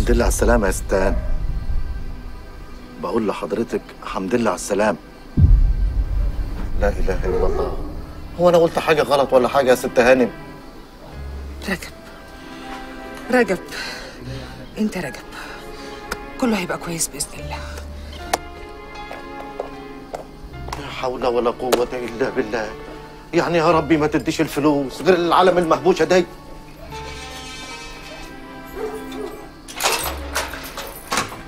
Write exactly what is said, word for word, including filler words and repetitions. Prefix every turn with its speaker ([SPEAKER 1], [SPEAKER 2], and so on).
[SPEAKER 1] الحمد لله على السلامة يا ستان. بقول لحضرتك الحمد لله على السلامة. لا إله إلا الله. هو أنا قلت حاجة غلط ولا حاجة يا ست هانم؟
[SPEAKER 2] رجب رجب أنت رجب، كله هيبقى كويس بإذن الله.
[SPEAKER 1] لا حول ولا قوة إلا بالله. يعني يا ربي ما تديش الفلوس غير العالم المهبوشة دي.